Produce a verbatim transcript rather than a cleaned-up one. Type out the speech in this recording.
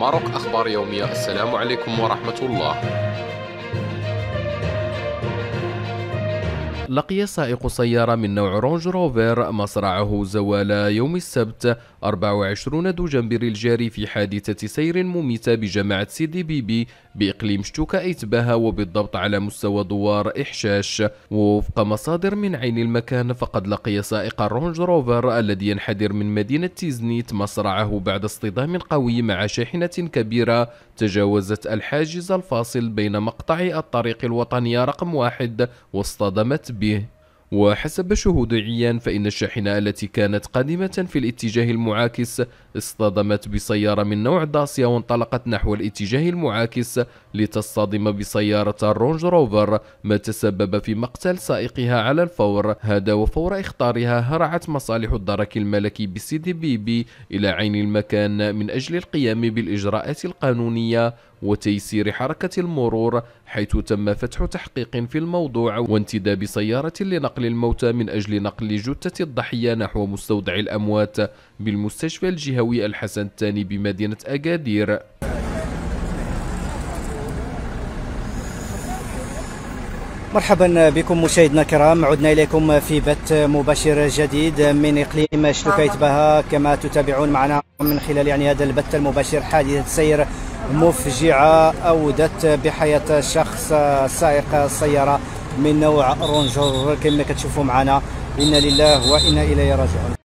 ماروك أخبار يومية. السلام عليكم ورحمة الله. لقي سائق سيارة من نوع رونج روفر مصرعه زوال يوم السبت أربعة وعشرين دجنبر الجاري في حادثة سير مميتة بجماعة سيدي بيبي بإقليم شتوكا إيتباها، وبالضبط على مستوى دوار إحشاش. ووفق مصادر من عين المكان فقد لقي سائق الرونج روفر الذي ينحدر من مدينة تيزنيت مصرعه بعد اصطدام قوي مع شاحنة كبيرة تجاوزت الحاجز الفاصل بين مقطعي الطريق الوطنية رقم واحد واصطدمت به. وحسب شهود عيان فإن الشاحنة التي كانت قادمة في الاتجاه المعاكس اصطدمت بسيارة من نوع داسيا وانطلقت نحو الاتجاه المعاكس لتصطدم بسيارة الرونج روفر، ما تسبب في مقتل سائقها على الفور. هذا وفور إخطارها هرعت مصالح الدرك الملكي بسيدي بيبي إلى عين المكان من أجل القيام بالإجراءات القانونية وتيسير حركة المرور، حيث تم فتح تحقيق في الموضوع وانتداب سيارة لنقل الموتى من أجل نقل جثة الضحية نحو مستودع الأموات بالمستشفى الجهوي الحسن الثاني بمدينة أكادير. مرحبا بكم مشاهدينا الكرام، عدنا اليكم في بث مباشر جديد من اقليم شتوكا إيتباها. كما تتابعون معنا من خلال يعني هذا البث المباشر حادثة سير مفجعة أودت بحياة شخص سائق السيارة من نوع رونج روفر. كما كتشوفوا معنا، إنا لله وإنا إليه راجعون.